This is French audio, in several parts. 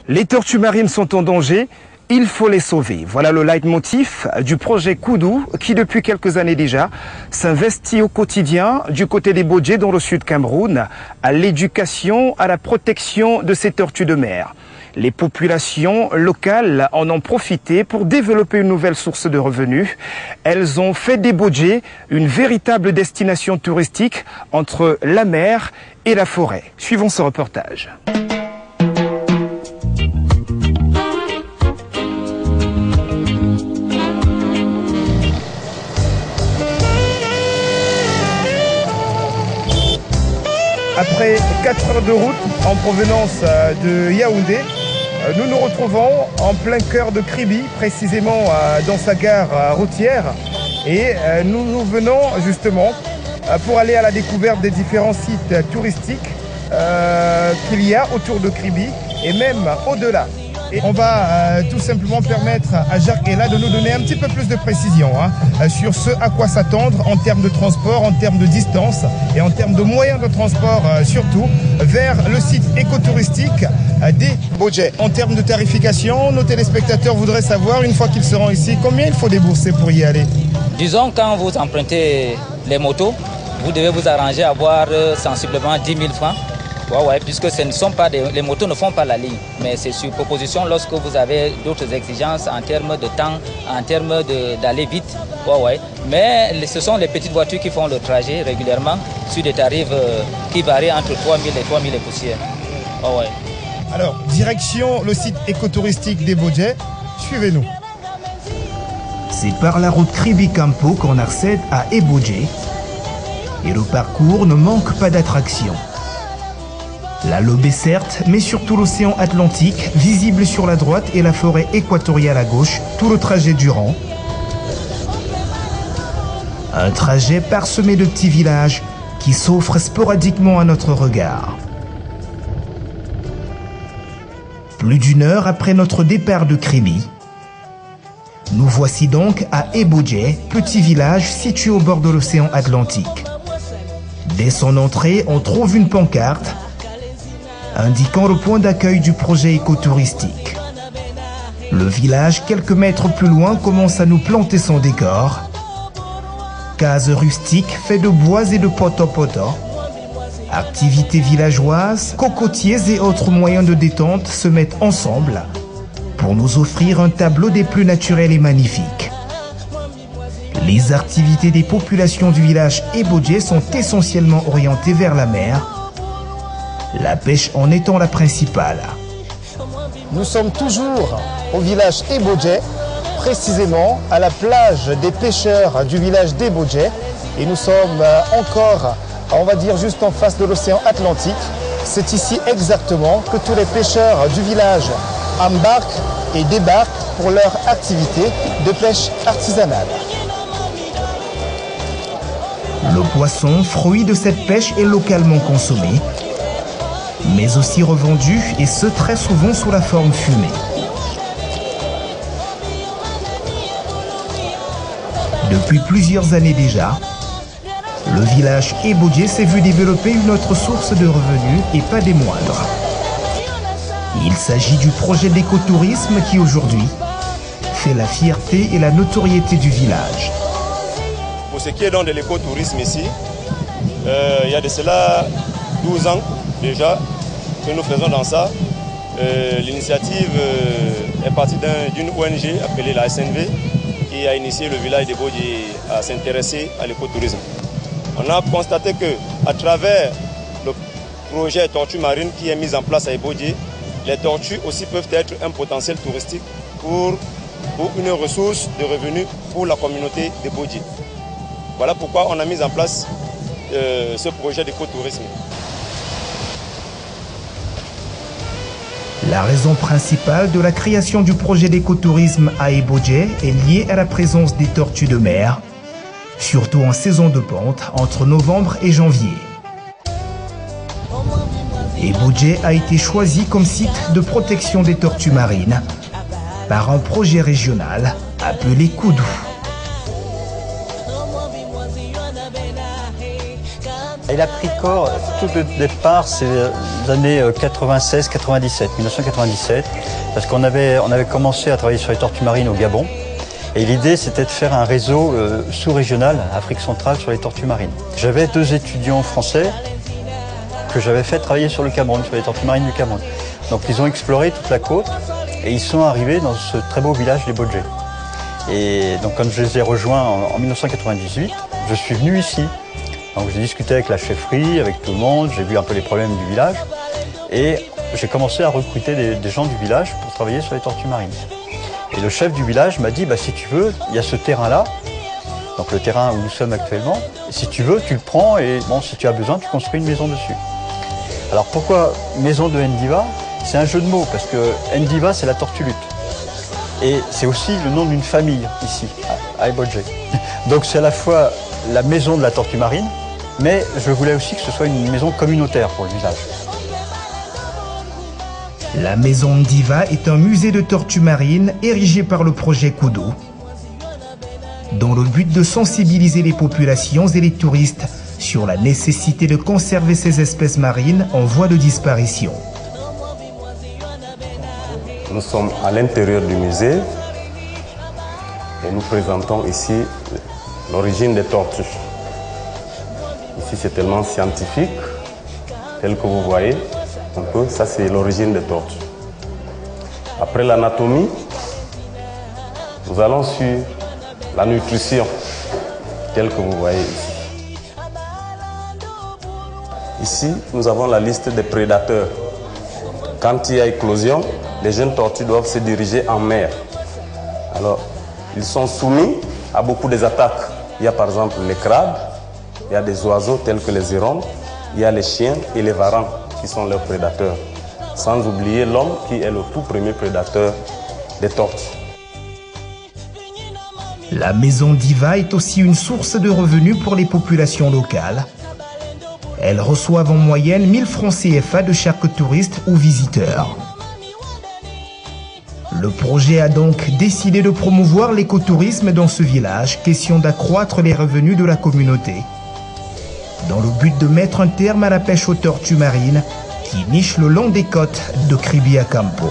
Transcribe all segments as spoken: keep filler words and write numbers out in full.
Les tortues marines sont en danger, il faut les sauver. Voilà le leitmotiv du projet Koudou qui depuis quelques années déjà s'investit au quotidien du côté des Bodje dans le sud Cameroun à l'éducation, à la protection de ces tortues de mer. Les populations locales en ont profité pour développer une nouvelle source de revenus. Elles ont fait des Bodje une véritable destination touristique entre la mer et la forêt. Suivons ce reportage. Après quatre heures de route en provenance de Yaoundé, nous nous retrouvons en plein cœur de Kribi, précisément dans sa gare routière. Et nous nous venons justement pour aller à la découverte des différents sites touristiques qu'il y a autour de Kribi et même au-delà. Et on va euh, tout simplement permettre à Jacques Ella de nous donner un petit peu plus de précision hein, sur ce à quoi s'attendre en termes de transport, en termes de distance et en termes de moyens de transport euh, surtout vers le site écotouristique euh, des Bodje. En termes de tarification, nos téléspectateurs voudraient savoir, une fois qu'ils seront ici, combien il faut débourser pour y aller? Disons, quand vous empruntez les motos, vous devez vous arranger à avoir euh, sensiblement dix mille francs. Ouais, ouais, puisque ce ne sont pas des, les motos ne font pas la ligne, mais c'est sur proposition lorsque vous avez d'autres exigences en termes de temps, en termes d'aller vite. Ouais, ouais. Mais ce sont les petites voitures qui font le trajet régulièrement sur des tarifs euh, qui varient entre trois mille et trois mille et poussières. Ouais, ouais. Alors, direction le site écotouristique des Bodje, suivez-nous. C'est par la route Kribi-Campo qu'on accède à Ebodje et le parcours ne manque pas d'attractions. La Lobé certes, mais surtout l'océan Atlantique, visible sur la droite et la forêt équatoriale à gauche, tout le trajet durant. Un trajet parsemé de petits villages qui s'offrent sporadiquement à notre regard. Plus d'une heure après notre départ de Kribi, nous voici donc à Ebodje, petit village situé au bord de l'océan Atlantique. Dès son entrée, on trouve une pancarte indiquant le point d'accueil du projet écotouristique. Le village, quelques mètres plus loin, commence à nous planter son décor. Cases rustiques faites de bois et de poto-poto. Activités villageoises, cocotiers et autres moyens de détente se mettent ensemble pour nous offrir un tableau des plus naturels et magnifiques. Les activités des populations du village Ebodje sont essentiellement orientées vers la mer, la pêche en étant la principale. Nous sommes toujours au village Ebodje, précisément à la plage des pêcheurs du village d'Ebodje. Et nous sommes encore, on va dire, juste en face de l'océan Atlantique. C'est ici exactement que tous les pêcheurs du village embarquent et débarquent pour leur activité de pêche artisanale. Le poisson, fruit de cette pêche, est localement consommé, mais aussi revendu, et ce très souvent sous la forme fumée. Depuis plusieurs années déjà, le village Ebodje s'est vu développer une autre source de revenus et pas des moindres. Il s'agit du projet d'écotourisme qui aujourd'hui fait la fierté et la notoriété du village. Pour ce qui est donc de l'écotourisme ici, euh, il y a de cela douze ans déjà que nous faisons dans ça. Euh, L'initiative euh, est partie d'une O N G appelée la S N V qui a initié le village de Bodje à s'intéresser à l'écotourisme. On a constaté qu'à travers le projet Tortue Marine qui est mis en place à Ebodje, les tortues aussi peuvent être un potentiel touristique pour, pour une ressource de revenus pour la communauté de Bodje. Voilà pourquoi on a mis en place euh, ce projet d'écotourisme. La raison principale de la création du projet d'écotourisme à Ebodje est liée à la présence des tortues de mer, surtout en saison de ponte entre novembre et janvier. Ebodje a été choisi comme site de protection des tortues marines par un projet régional appelé Koudou. Elle a pris corps, tout le départ, c'est les années quatre-vingt-seize quatre-vingt-dix-sept, mille neuf cent quatre-vingt-dix-sept, parce qu'on avait, on avait commencé à travailler sur les tortues marines au Gabon. Et l'idée, c'était de faire un réseau euh, sous-régional, Afrique centrale, sur les tortues marines. J'avais deux étudiants français que j'avais fait travailler sur le Cameroun, sur les tortues marines du Cameroun. Donc ils ont exploré toute la côte et ils sont arrivés dans ce très beau village des Bodje. Et donc quand je les ai rejoints en, en mille neuf cent quatre-vingt-dix-huit, je suis venu ici. Donc j'ai discuté avec la chefferie, avec tout le monde, j'ai vu un peu les problèmes du village et j'ai commencé à recruter des, des gens du village pour travailler sur les tortues marines. Et le chef du village m'a dit, bah, si tu veux, il y a ce terrain-là, donc le terrain où nous sommes actuellement, si tu veux, tu le prends et bon, si tu as besoin, tu construis une maison dessus. Alors pourquoi maison de Ndiva? C'est un jeu de mots, parce que Ndiva, c'est la tortue lutte. Et c'est aussi le nom d'une famille ici, à Ebodje. Donc c'est à la fois la maison de la tortue marine, mais je voulais aussi que ce soit une maison communautaire pour le village. La maison Ndiva est un musée de tortues marines érigé par le projet Kudu, dans le but de sensibiliser les populations et les touristes sur la nécessité de conserver ces espèces marines en voie de disparition. Nous sommes à l'intérieur du musée et nous présentons ici l'origine des tortues. Ici c'est tellement scientifique, tel que vous voyez. Un peu, ça c'est l'origine des tortues. Après l'anatomie, nous allons sur la nutrition, telle que vous voyez ici. Ici, nous avons la liste des prédateurs. Quand il y a éclosion, les jeunes tortues doivent se diriger en mer. Alors, ils sont soumis à beaucoup des attaques. Il y a par exemple les crabes, il y a des oiseaux tels que les hérons, il y a les chiens et les varans qui sont leurs prédateurs. Sans oublier l'homme qui est le tout premier prédateur des tortues. La maison Ndiva est aussi une source de revenus pour les populations locales. Elles reçoivent en moyenne mille francs C F A de chaque touriste ou visiteur. Le projet a donc décidé de promouvoir l'écotourisme dans ce village, question d'accroître les revenus de la communauté, dans le but de mettre un terme à la pêche aux tortues marines qui nichent le long des côtes de Kribi à Campo.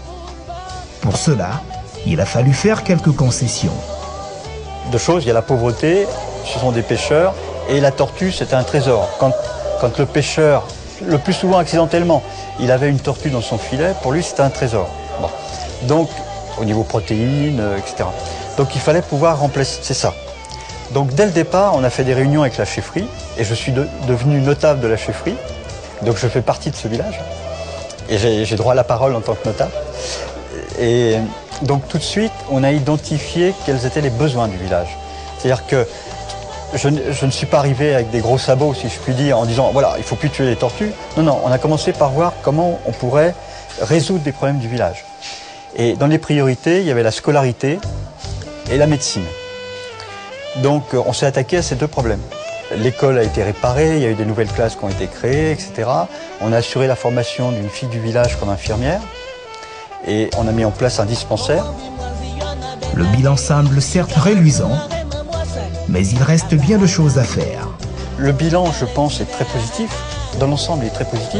Pour cela, il a fallu faire quelques concessions. Deux choses, il y a la pauvreté, ce sont des pêcheurs, et la tortue, c'était un trésor. Quand, quand le pêcheur, le plus souvent accidentellement, il avait une tortue dans son filet, pour lui c'était un trésor. Bon. Donc, au niveau protéines, et cetera. Donc il fallait pouvoir remplacer ça. Donc dès le départ, on a fait des réunions avec la chefferie, et je suis de, devenu notable de la chefferie, donc je fais partie de ce village, et j'ai droit à la parole en tant que notable. Et donc tout de suite, on a identifié quels étaient les besoins du village. C'est-à-dire que je, je ne suis pas arrivé avec des gros sabots, si je puis dire, en disant voilà, il ne faut plus tuer les tortues. Non, non, on a commencé par voir comment on pourrait résoudre des problèmes du village. Et dans les priorités, il y avait la scolarité et la médecine. Donc on s'est attaqué à ces deux problèmes. L'école a été réparée, il y a eu des nouvelles classes qui ont été créées, et cetera. On a assuré la formation d'une fille du village comme infirmière et on a mis en place un dispensaire. Le bilan semble certes reluisant, mais il reste bien de choses à faire. Le bilan, je pense, est très positif. Dans l'ensemble, il est très positif.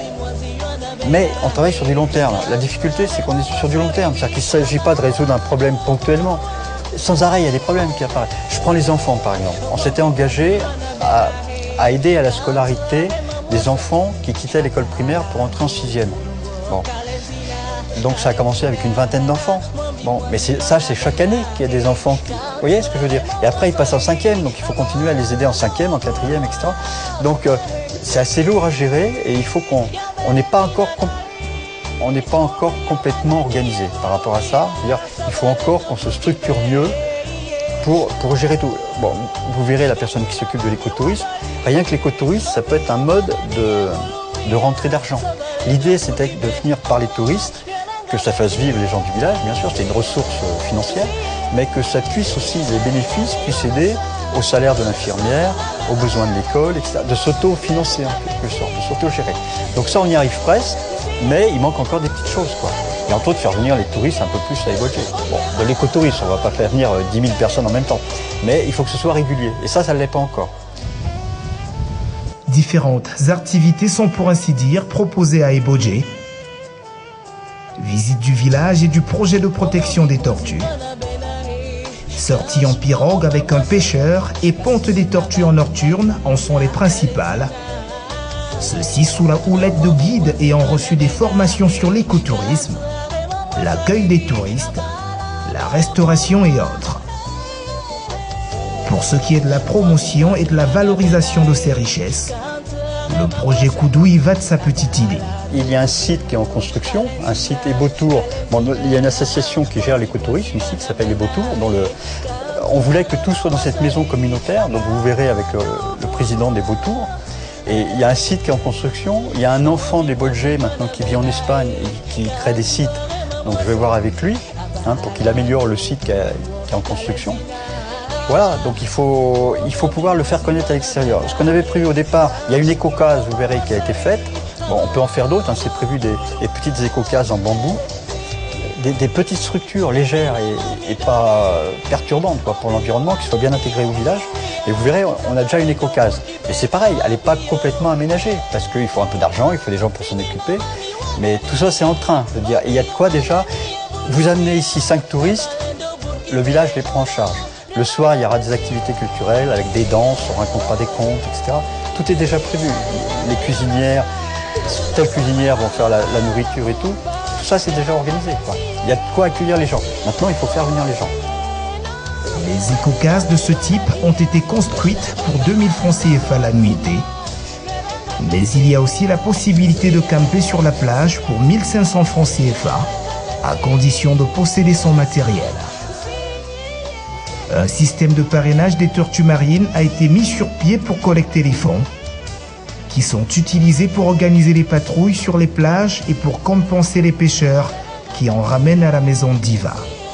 Mais on travaille sur du long terme. La difficulté, c'est qu'on est sur du long terme. C'est-à-dire qu'il ne s'agit pas de résoudre un problème ponctuellement. Sans arrêt, il y a des problèmes qui apparaissent. Je prends les enfants, par exemple. On s'était engagé à, à aider à la scolarité des enfants qui quittaient l'école primaire pour entrer en sixième. Bon. Donc ça a commencé avec une vingtaine d'enfants. Bon, mais ça, c'est chaque année qu'il y a des enfants. Qui... Vous voyez ce que je veux dire? Et après, ils passent en cinquième, donc il faut continuer à les aider en cinquième, en quatrième, et cetera. Donc euh, c'est assez lourd à gérer et il faut qu'on on n'est pas encore on n'est pas encore complètement organisé par rapport à ça. C'est-à-dire il faut encore qu'on se structure mieux pour, pour gérer tout. Bon, vous verrez la personne qui s'occupe de l'écotourisme. Rien que l'écotourisme, ça peut être un mode de, de rentrée d'argent. L'idée, c'était de venir par les touristes, que ça fasse vivre les gens du village, bien sûr, c'est une ressource financière, mais que ça puisse aussi, les bénéfices puissent aider au salaire de l'infirmière, aux besoins de l'école, et cetera, de s'auto-financer en quelque sorte, de s'auto-gérer. Donc ça, on y arrive presque, mais il manque encore des petites choses, quoi. Et entre autres, faire venir les touristes un peu plus à Ebodje. Bon, de l'écotourisme, on ne va pas faire venir dix mille personnes en même temps, mais il faut que ce soit régulier, et ça, ça ne l'est pas encore. différentes activités sont pour ainsi dire proposées à Ebodje. Visite du village et du projet de protection des tortues. Sortie en pirogue avec un pêcheur et ponte des tortues en nocturne en sont les principales. Ceci sous la houlette de guides ayant reçu des formations sur l'écotourisme, l'accueil des touristes, la restauration et autres. Pour ce qui est de la promotion et de la valorisation de ces richesses, le projet Koudouï va de sa petite idée. Il y a un site qui est en construction, un site Ebotour. Bon, il y a une association qui gère l'écotourisme ici qui s'appelle Ebotour. Dont le, on voulait que tout soit dans cette maison communautaire, donc vous verrez avec le, le président d'Ebotour. Et il y a un site qui est en construction. Il y a un enfant d'Ebodje maintenant qui vit en Espagne et qui crée des sites. Donc je vais voir avec lui hein, pour qu'il améliore le site qui est, qui est en construction. Voilà, donc il faut, il faut pouvoir le faire connaître à l'extérieur. Ce qu'on avait prévu au départ, il y a une éco-case, vous verrez, qui a été faite. Bon, on peut en faire d'autres, hein, c'est prévu des, des petites éco-cases en bambou. Des, des petites structures légères et, et pas perturbantes quoi, pour l'environnement, qui soient bien intégrées au village. Et vous verrez, on a déjà une éco-case. Mais c'est pareil, elle n'est pas complètement aménagée, parce qu'il faut un peu d'argent, il faut des gens pour s'en occuper. Mais tout ça, c'est en train. Je veux dire, il y a de quoi déjà. Vous amenez ici cinq touristes, le village les prend en charge. Le soir, il y aura des activités culturelles avec des danses, on racontera des contes, et cetera. Tout est déjà prévu. Les cuisinières, telles cuisinières vont faire la, la nourriture et tout. Tout ça, c'est déjà organisé, quoi. Il y a de quoi accueillir les gens. Maintenant, il faut faire venir les gens. Les éco-cases de ce type ont été construites pour deux mille francs C F A la nuitée. Mais il y a aussi la possibilité de camper sur la plage pour mille cinq cents francs C F A, à condition de posséder son matériel. Un système de parrainage des tortues marines a été mis sur pied pour collecter les fonds, qui sont utilisés pour organiser les patrouilles sur les plages et pour compenser les pêcheurs qui en ramènent à la maison d'Iva.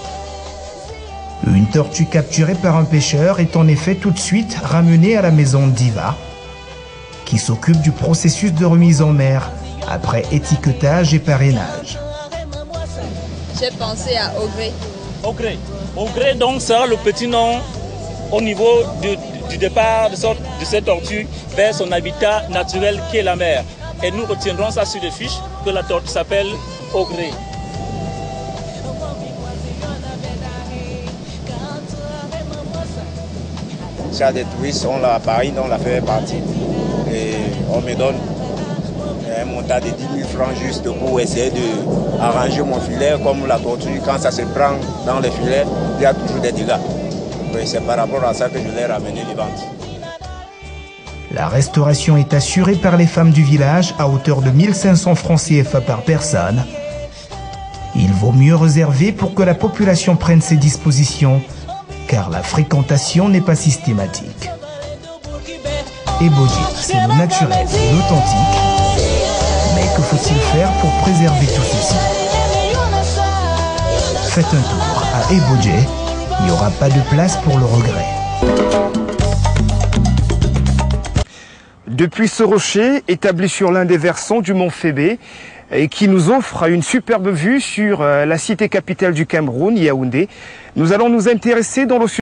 Une tortue capturée par un pêcheur est en effet tout de suite ramenée à la maison d'Iva, qui s'occupe du processus de remise en mer après étiquetage et parrainage. J'ai pensé à Ogré. Ogré. Ogré, donc, sera le petit nom au niveau du, du départ de, sorte, de cette tortue vers son habitat naturel qui est la mer. Et nous retiendrons ça sur les fiches que la tortue s'appelle Ogré. S'il y a des touristes, on l'a à Paris, on l'a fait partie. Et on me donne un montant de dix mille francs juste pour essayer d'arranger mon filet. Comme la tortue, quand ça se prend dans les filets, il y a toujours des dégâts. C'est par rapport à ça que je l'ai ramené les ventes. La restauration est assurée par les femmes du village à hauteur de mille cinq cents francs C F A par personne. Il vaut mieux réserver pour que la population prenne ses dispositions, car la fréquentation n'est pas systématique. Ebodje, c'est le naturel et l'authentique. Mais que faut-il faire pour préserver tout ceci? Faites un tour à Ebodje, il n'y aura pas de place pour le regret. Depuis ce rocher, établi sur l'un des versants du mont Fébé, et qui nous offre une superbe vue sur la cité capitale du Cameroun, Yaoundé, nous allons nous intéresser dans le